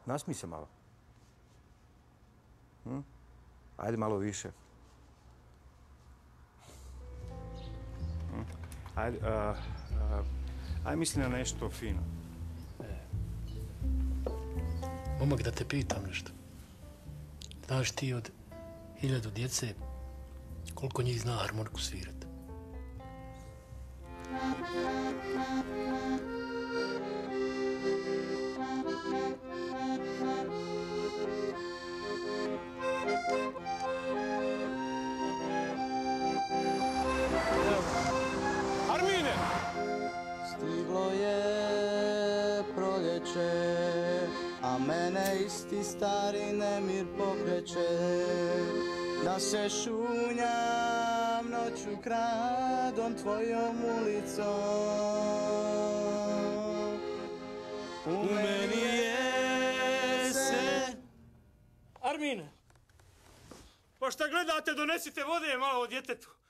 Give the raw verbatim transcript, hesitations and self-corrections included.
Nasmij se malo. Hm? Ajde malo više. Hm? Ajde, uh, uh, ajde misli na nešto fino. E. Momak, da te pitam nešto. Znaš ti od hiljadu djece koliko njih zna harmoniku svirati? Armine! Stiglo je proljeće, a mene isti stari nemir pokreće. Da se šunjam noću kradom tvojom ulicom. U meni je se... Armine! Pa šta gledate, donesite vode malo djetetu.